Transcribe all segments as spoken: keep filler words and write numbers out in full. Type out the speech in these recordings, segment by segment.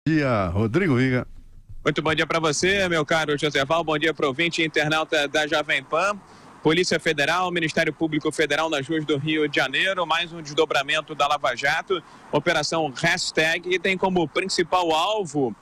Dia, Rodrigo Viga. Muito bom dia para você, meu caro José Val. Bom dia para o ouvinte internauta da Jovem Pan. Polícia Federal, Ministério Público Federal nas ruas do Rio de Janeiro, mais um desdobramento da Lava Jato, Operação Hashtag, que tem como principal alvo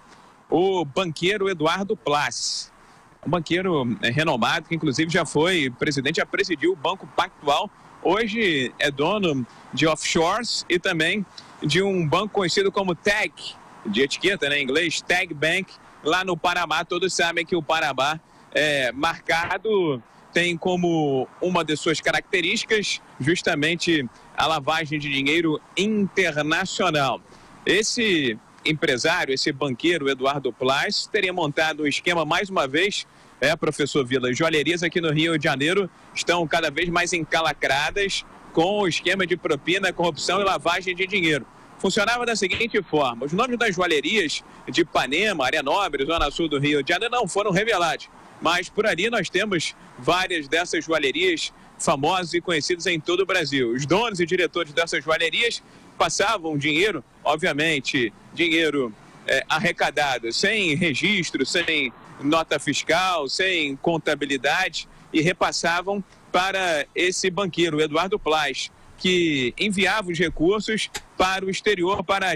o banqueiro Eduardo Plasse. Um banqueiro renomado, que inclusive já foi presidente, já presidiu o Banco Pactual, hoje é dono de offshores e também de um banco conhecido como Tag, de etiqueta, né, em inglês, Tag Bank, lá no Panamá. Todos sabem que o Panamá é marcado, tem como uma de suas características justamente a lavagem de dinheiro internacional. Esse empresário, esse banqueiro Eduardo Plasse, teria montado um esquema, mais uma vez, é, professor Vila, joalherias aqui no Rio de Janeiro estão cada vez mais encalacradas com o esquema de propina, corrupção e lavagem de dinheiro. Funcionava da seguinte forma: os nomes das joalherias de Ipanema, Área Nobre, Zona Sul do Rio de Janeiro não foram revelados, mas por ali nós temos várias dessas joalherias famosas e conhecidas em todo o Brasil. Os donos e diretores dessas joalherias passavam dinheiro, obviamente, dinheiro é, arrecadado sem registro, sem nota fiscal, sem contabilidade, e repassavam para esse banqueiro, Eduardo Plasse, que enviava os recursos para o exterior para a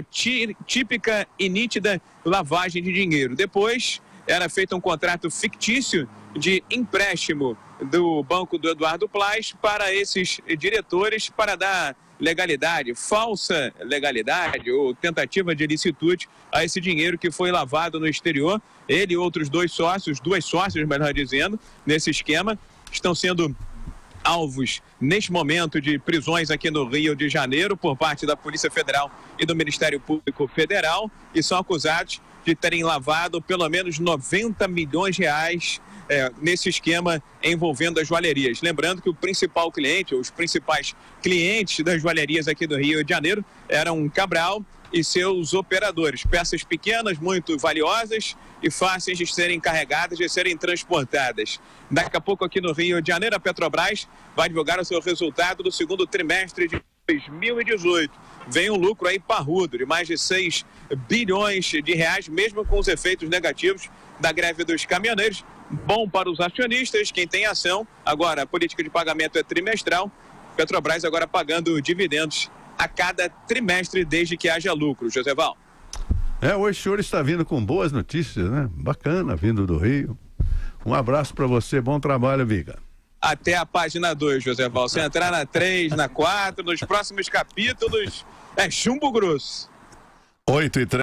típica e nítida lavagem de dinheiro. Depois era feito um contrato fictício de empréstimo do banco do Eduardo Plasse para esses diretores para dar legalidade, falsa legalidade ou tentativa de ilicitude a esse dinheiro que foi lavado no exterior. Ele e outros dois sócios, duas sócias, melhor dizendo, nesse esquema, estão sendo alvos, neste momento, de prisões aqui no Rio de Janeiro por parte da Polícia Federal e do Ministério Público Federal, e são acusados de terem lavado pelo menos noventa milhões de reais é, nesse esquema envolvendo as joalherias. Lembrando que o principal cliente, ou os principais clientes das joalherias aqui do Rio de Janeiro eram Cabral e seus operadores. Peças pequenas, muito valiosas e fáceis de serem carregadas, de serem transportadas. Daqui a pouco aqui no Rio de Janeiro, a Petrobras vai divulgar o seu resultado do segundo trimestre de dois mil e dezoito. Vem um lucro aí parrudo de mais de seis bilhões de reais, mesmo com os efeitos negativos da greve dos caminhoneiros. Bom para os acionistas, quem tem ação. Agora, a política de pagamento é trimestral. Petrobras agora pagando dividendos a cada trimestre, desde que haja lucro. José Val. É, hoje o senhor está vindo com boas notícias, né? Bacana, vindo do Rio. Um abraço para você, bom trabalho, Viga. Até a página dois, José Val. Se entrar na três, na quatro, nos próximos capítulos, é chumbo grosso. oito e três.